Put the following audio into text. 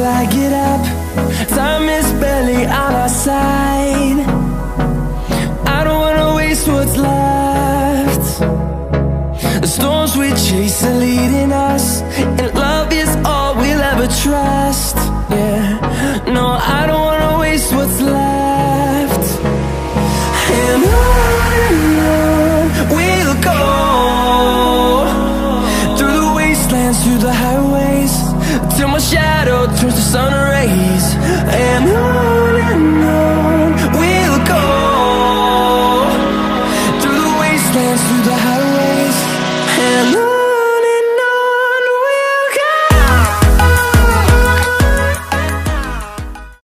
I get up, time is barely on our side. I don't wanna waste what's left. The storms we chase are leading us, and love is all we'll ever trust.